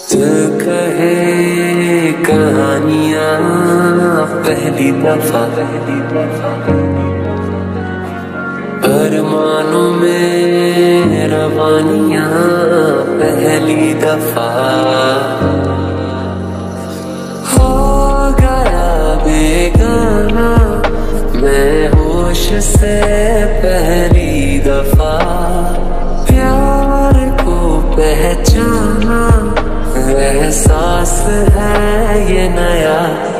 दिल कहे कहानियां पहली दफा, अरमानों में रवानियां पहली दफा। हो गया बेगाना मैं होश से पहली दफा, प्यार को पहचाना एहसास है ये नया।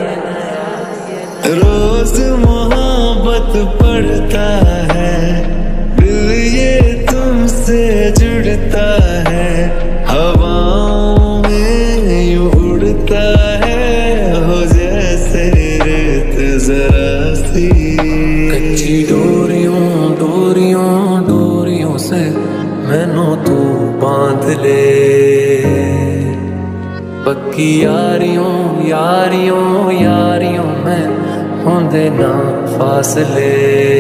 रोज मोहब्बत पड़ता है, दिल ये तुमसे जुड़ता है, हवाओं में यूं उड़ता है हो जैसे रेत जरा सी। कच्ची डोरियों डोरियों डोरियों से मैनू तू बांध ले, पक्की यारियों यारियों यारियों में होंदे ना फासले।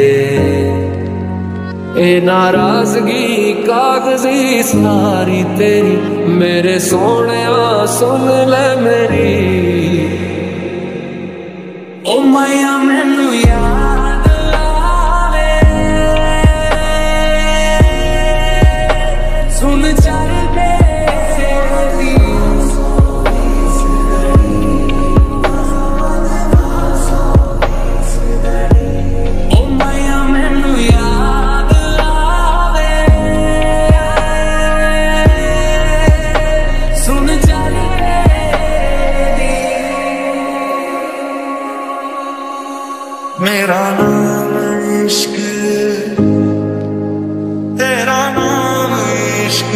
ए नाराजगी कागजी सारी तेरी, मेरे सोहणिया सुन ले मेरी। ओ मैया मैनू याद आवे, सुन चल दे मेरा नाम इश्क, तेरा नाम इश्क,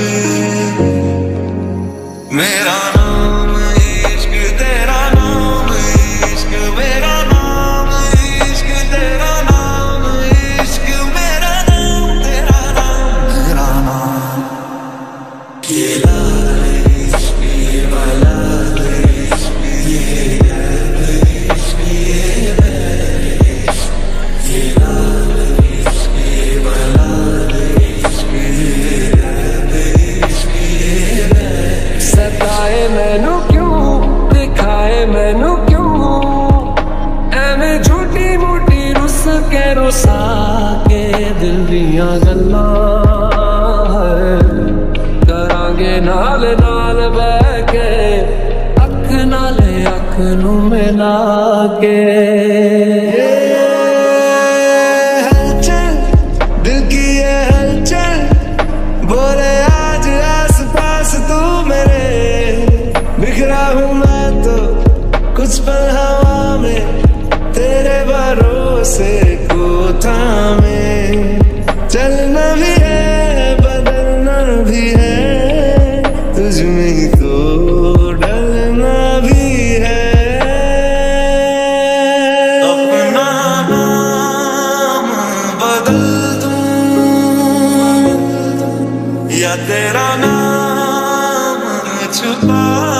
मेरा नाम इश्क, तेरा नाम इश्क, मेरा नाम इश्क, तेरा नाम इश्क, मेरा नाम तेरा नाम मेरा नाम। ये लाल इश्क ये वाला इश्क, ये इश्क ये सताए मैनू क्यों, दिखाए मैनू क्यों, एवें झूठी मूठी रुस के रुसा के दिल दियां गल्लां करांगे नाल नाल बह के, अख नाले अख नू मिला के। कुछ पल हवा में तेरे भरोसे को थामे, चलना भी है बदलना भी है, तुझ में ही तो डलना भी है। अपना नाम बदल दूं या तेरा नाम छुपा,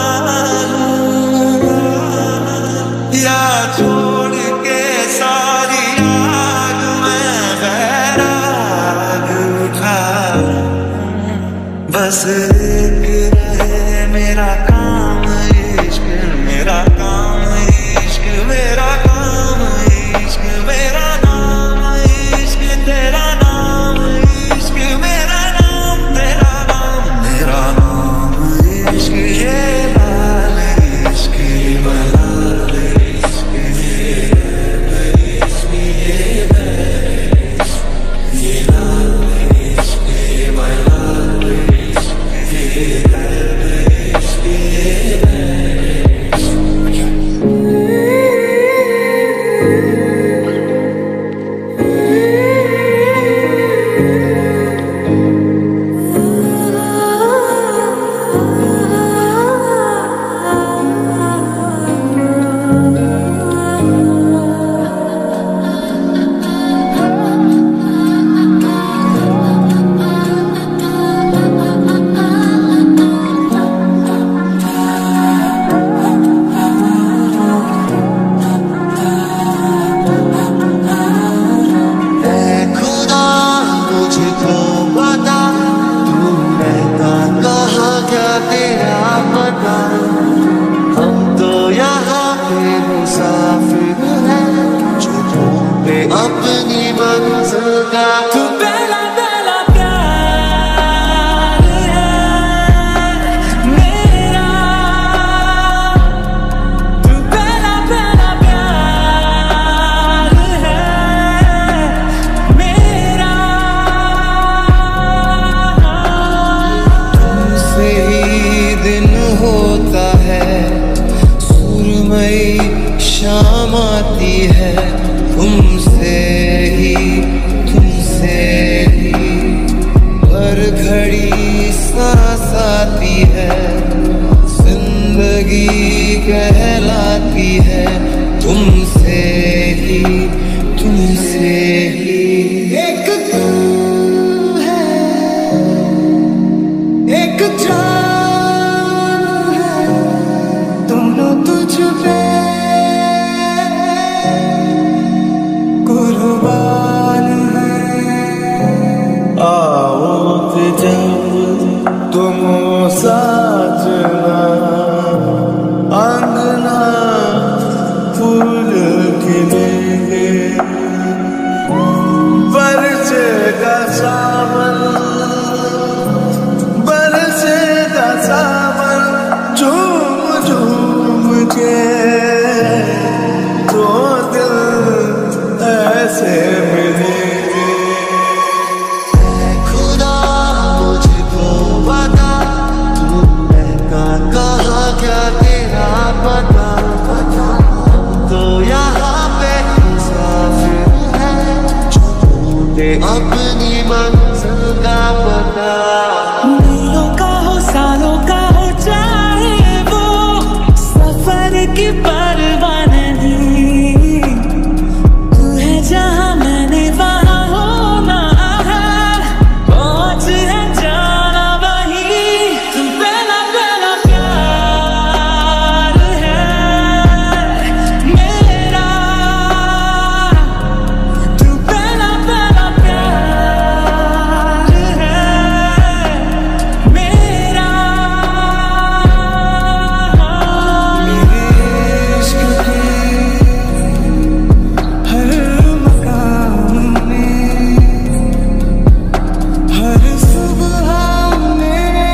या छोड़ के सारी याद में बैराग उठा, बस एक रहे मेरा काम इश्क, मेरा काम इश्क, मेरा काम इश्क, मेरा नाम इश्क, तेरा नाम इश्क, मेरा नाम तेरा नाम मेरा नाम इश्क। ये लाल इश्क वाला तेरा पता जिंदगी कहलाती है तुमसे ही, तुमसे ही। एक तू है, एक जान है, दोनों तुझ पे कुर्बान है। आओ जब तुम साजना, अंगना फूल खिलेंगे, बरसेगा सावन, बरसेगा सावन, झूम झूम के तो दिल ऐसे मिलेंगे। खुदा मुझको बता, तूने कहा क्या तेरा पता, तो यहाँ पे मुसाफिर है, छूटे अपनी मंजिल का पता। मीलों का हो सालों का हो चाहे वो, सफर की परवाह नहीं, तू है जहाँ मैंने वहाँ होना है, पहुँच है जाना वही। तू पहला पहला प्यार है मेरा, तू पहला पहला प्यार है मेरा। मेरे इश्क की हर मकाम में, हर सुबह में,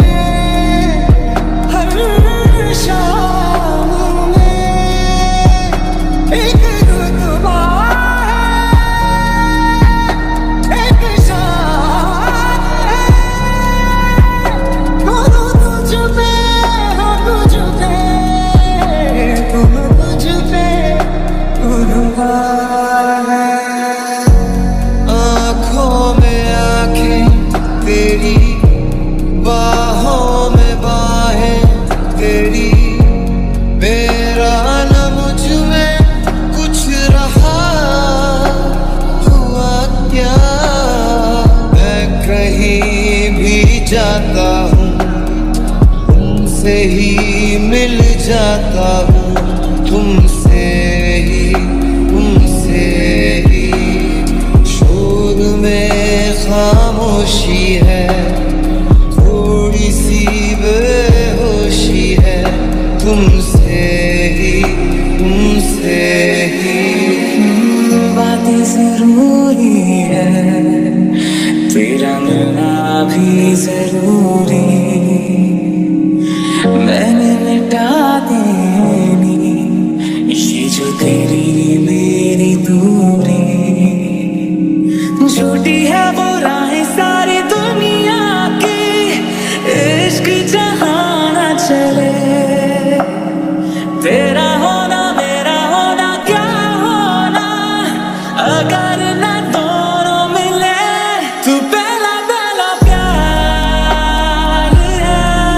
हर शाम में एक रुतबा है, एक शान है, दोनों तुझ पे हो, तुझ पे, तुम तुझ पे कुर्बान है। आँखों में आँखें तेरी, बाहों में बाहें तेरी, मेरा न मुझ में कुछ रहा हुआ क्या। मैं कहीं भी जाता हूँ, तुमसे ही मिल जाता हूँ, तुमसे ही, तुमसे ही। शोर में खामोशी है, थोड़ी सी बेहोशी है, तुमसे ही, तुमसे ही। बातें जरूरी है, तेरा मिलना भी जरूरी, मैंने मिटा देनी ये जो तेरी मेरी दूरी। झूठी है वो राहें सारी दुनिया की, इश्क जहाँ न चले, तेरा होना मेरा होना क्या होना, अगर न दोनों मिले। तू पहला पहला प्यार है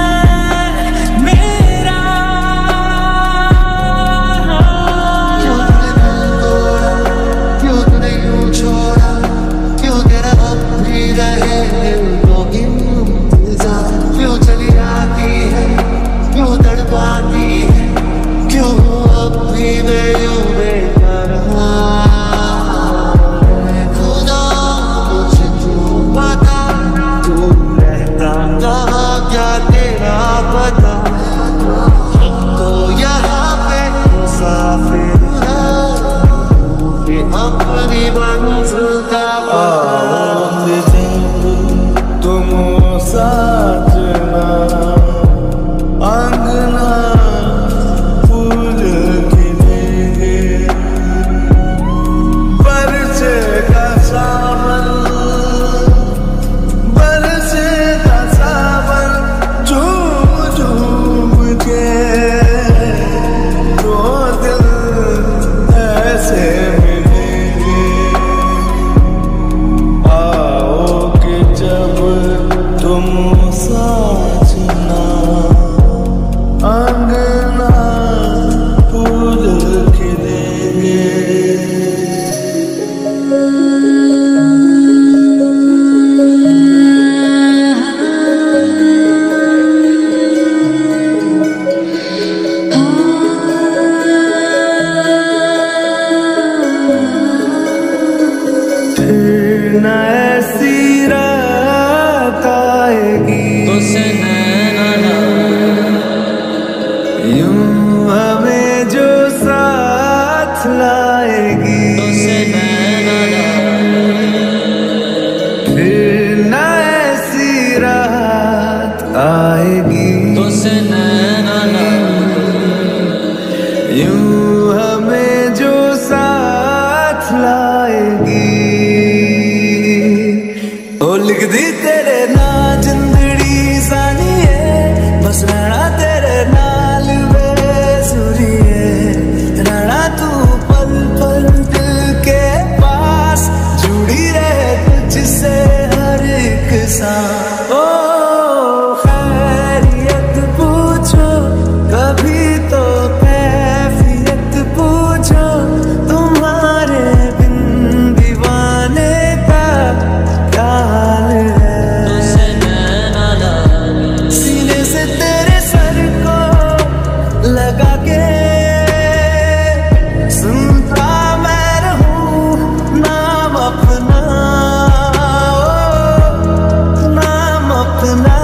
दी तेरे ना जिंदड़ी सानी है, बस रहना तेरे नाल बेसुरिए, रहना तू पल पल दिल के पास, जुड़ी रहे तुझसे हर एक सांस। ओ खैरियत पूछो कभी तो कैफियत पूछो, तुम्हारे बिन दीवाने का क्या हाल है। सीने से तेरे सर को लगा के सुनता मैं रहूं नाम अपना, नाम अपना।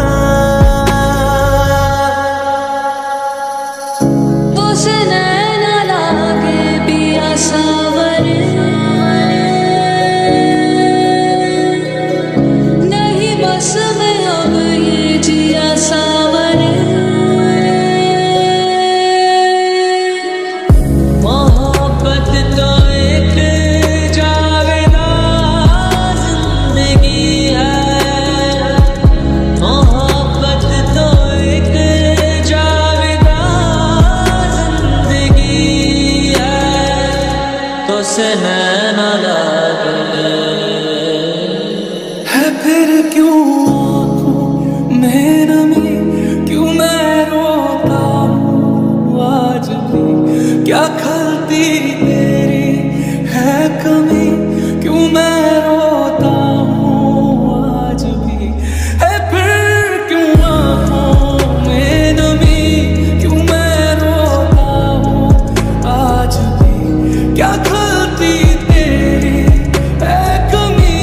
तुझसे नैना लागे पिया सावर, नहीं बस में अब ये जिया सावर। मोहब्बत तो एक जावेदा जिंदगी है, मोहब्बत तो एक जावेदा जिंदगी है। तुझसे नैना लागे है फिर क्यों आँखों में नमी, क्यों मैं रोता हूँ आज भी, क्या खलती तेरी है कमी, क्यों मैं रोता हूँ आज भी। है फिर क्यों आँखों में नमी, क्यों मैं रोता हूँ आज भी, क्या खलती तेरी है कमी।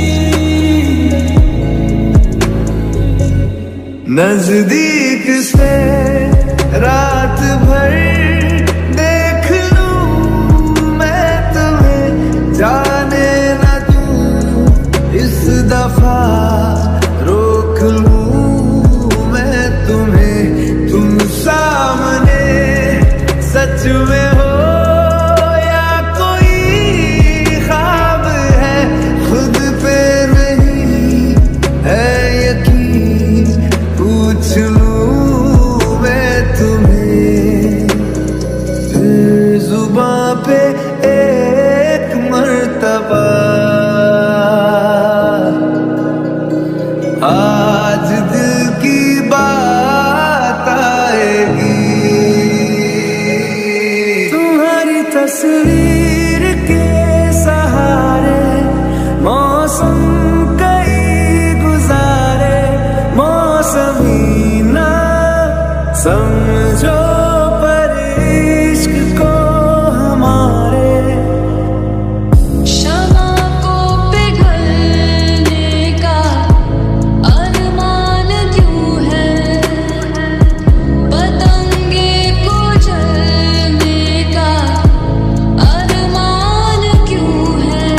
नजदीक से रात भर देख लूं मैं तुम्हें, जाने न दूं इस दफा रोक लूं मैं तुम्हें। तुम सामने सच में हो या कोई ख्वाब है, खुद पे नहीं है यकीन, पूछ लूं मैं तुम्हें। फिर जुबां पे एक मर्तबा आज दिल की बात आएगी। तुम्हारी तस्वीर के सहारे मौसम कई गुजारे, मौसमी ना समझो पर इश्क को हमारे। शमा को पिघलने का अरमान क्यों है, पतंगे को जलने का अरमान क्यों है।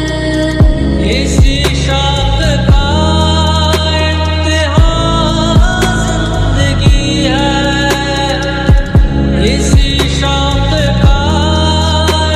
इसी शौक का इम्तिहान जिंदगी है, इसी शौक का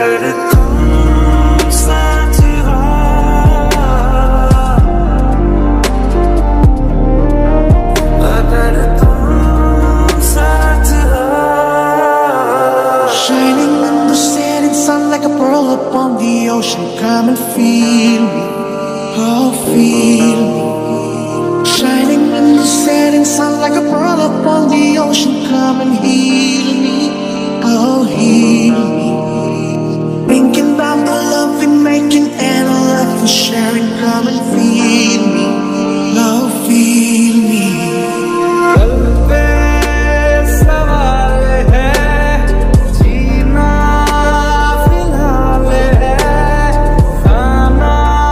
अगर तुम साथ हो, अगर तुम साथ हो. Shining in the setting sun like a pearl upon the ocean. Come and feel me, oh feel me. Shining in the setting sun like a pearl upon the ocean. Come and heal me, oh heal me. Thinking about the love we're making and the love we're sharing. Come and feel me, oh feel me. कल पे सवाल है, जीना फिलहाल है, खाना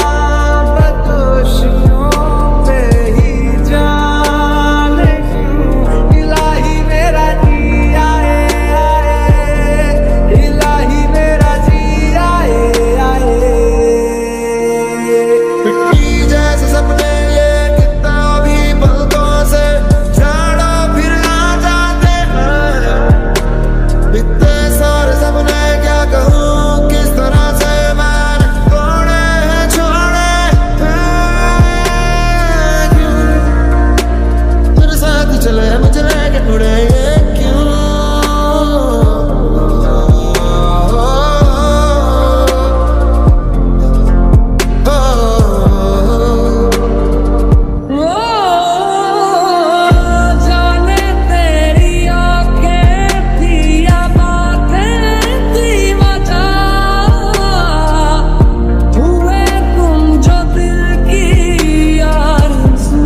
बदोशियों पे ही जाने क्यों. इलाही मेरा जी आए आए, इलाही मेरा जी आए आए. मिट्टी जैसे सपने ये कितना भी पलकों से झाड़ा फिर आ जाते हैं. इतने सारे सपने क्या कहूँ, किस तरह से मैंने तोड़े हैं, छोड़े हैं क्यों. मेरे साथ चले मुझे लेके उड़े ये क्यों. जाने तेरी आंखें थी या बातें थी वजह, हुए तुम जो दिल की आरज़ू.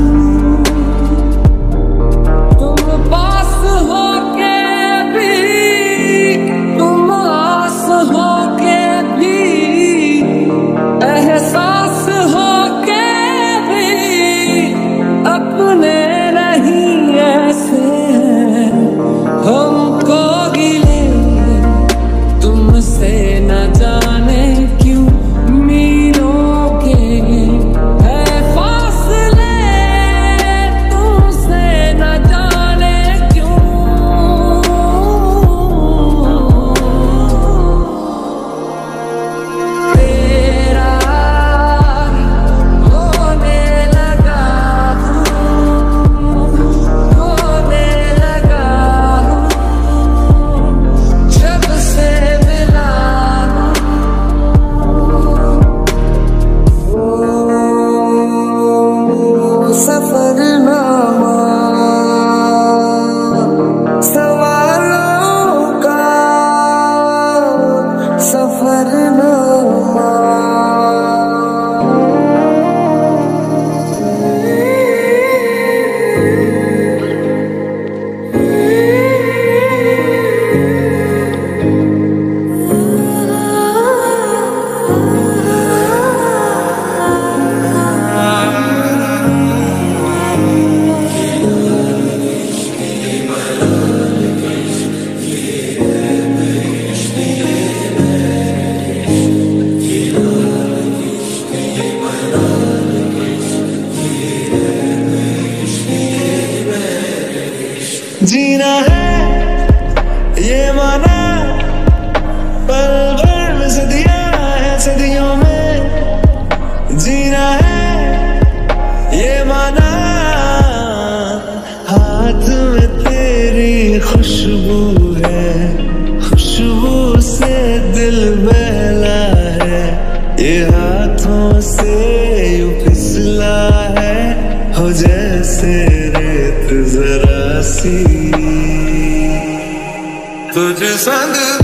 तुम पास होके भी, तुम आस होके भी, एहसास होके भी, अपने नहीं ऐसे हैं हमको गिले. तुमसे न जाने क्यों मीलों के है फासले, तुमसे न जाने क्यों. तेरा होने लगा हूँ, होने लगा हूँ, जब से मिला हूँ. सफरनामा सवालों का सफरनामा. जीना है ये माना, पल भर में सदियां हैं, सदियों में जीना है ये माना. हाथ में तेरी खुशबू है, खुशबू से दिल बहला है. ये हाथों से यूं फिसला है, हो जैसे रेत जरा सी. तुझ संग